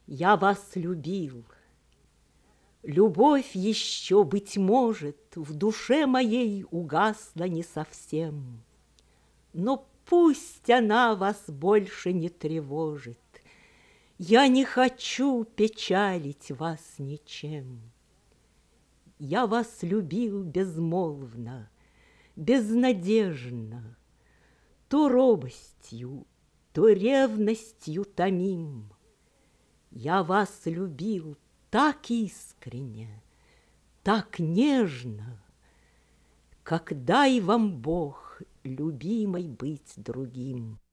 Я вас любил. Любовь еще, быть может, в душе моей угасла не совсем. Но пусть она вас больше не тревожит. Я не хочу печалить вас ничем. Я вас любил безмолвно, безнадежно, то робостью, то ревностью томим. Я вас любил так искренне, так нежно, как дай вам Бог, любимой, быть другим.